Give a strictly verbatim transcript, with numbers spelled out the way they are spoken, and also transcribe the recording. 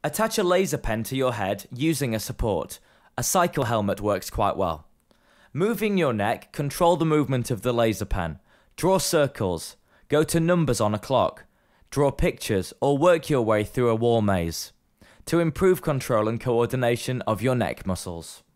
Attach a laser pen to your head using a support. A cycle helmet works quite well. Moving your neck, control the movement of the laser pen. Draw circles. Go to numbers on a clock. Draw pictures or work your way through a wall maze to improve control and coordination of your neck muscles.